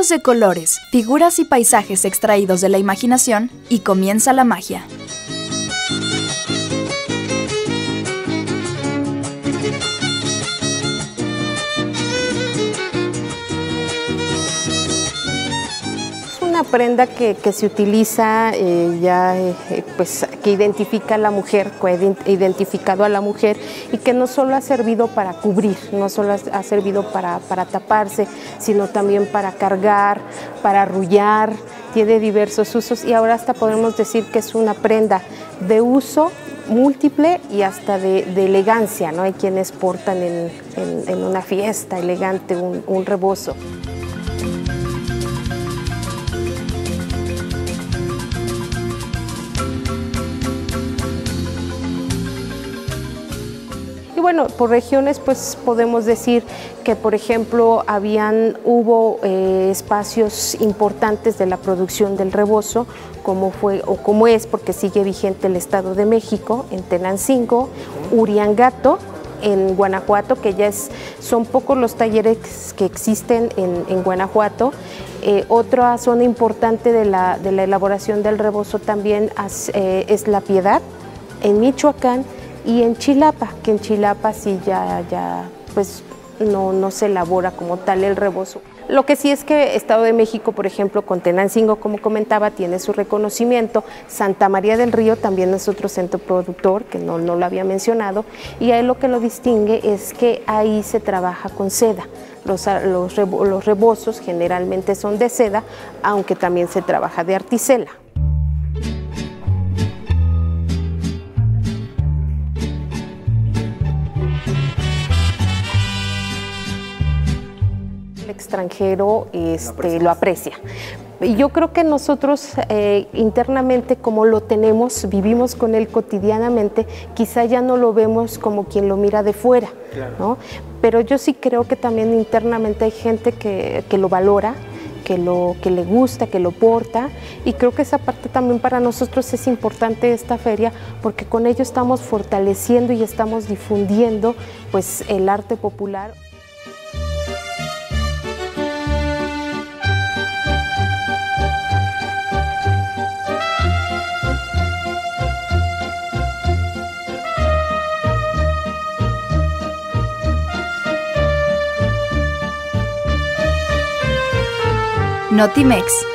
Juegos de colores, figuras y paisajes extraídos de la imaginación y comienza la magia. Una prenda que se utiliza pues, que identifica a la mujer, que ha identificado a la mujer y que no solo ha servido para cubrir, no solo ha servido para taparse, sino también para cargar, para arrullar, tiene diversos usos y ahora hasta podemos decir que es una prenda de uso múltiple y hasta de elegancia, ¿no? Hay quienes portan en una fiesta elegante un rebozo. Y bueno, por regiones pues podemos decir que por ejemplo hubo espacios importantes de la producción del rebozo, como es porque sigue vigente el Estado de México, en Tenancingo, Uriangato, en Guanajuato, que son pocos los talleres que existen en Guanajuato. Otra zona importante de la elaboración del rebozo también es La Piedad, en Michoacán, y en Chilapa, que en Chilapa sí ya pues no se elabora como tal el rebozo. Lo que sí es que Estado de México, por ejemplo, con Tenancingo, como comentaba, tiene su reconocimiento. Santa María del Río también es otro centro productor, que no lo había mencionado, y ahí lo que lo distingue es que ahí se trabaja con seda. Los rebozos generalmente son de seda, aunque también se trabaja de articela. El extranjero lo aprecia. Y yo creo que nosotros internamente, como lo tenemos, vivimos con él cotidianamente, quizá ya no lo vemos como quien lo mira de fuera, ¿no? Pero yo sí creo que también internamente hay gente que lo valora, que le gusta, que lo porta, y creo que esa parte también para nosotros es importante esta feria, porque con ello estamos fortaleciendo y estamos difundiendo pues el arte popular. Notimex.